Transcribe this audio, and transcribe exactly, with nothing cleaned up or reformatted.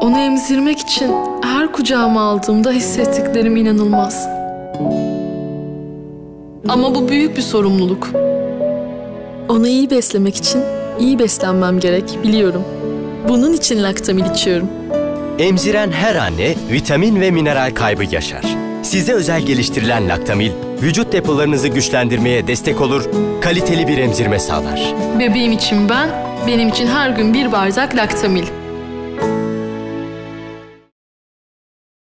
Onu emzirmek için her kucağıma aldığımda hissettiklerim inanılmaz. Ama bu büyük bir sorumluluk. Onu iyi beslemek için iyi beslenmem gerek, biliyorum. Bunun için Laktamil içiyorum. Emziren her anne vitamin ve mineral kaybı yaşar. Size özel geliştirilen Laktamil, vücut depolarınızı güçlendirmeye destek olur, kaliteli bir emzirme sağlar. Bebeğim için ben, benim için her gün bir bardak Laktamil.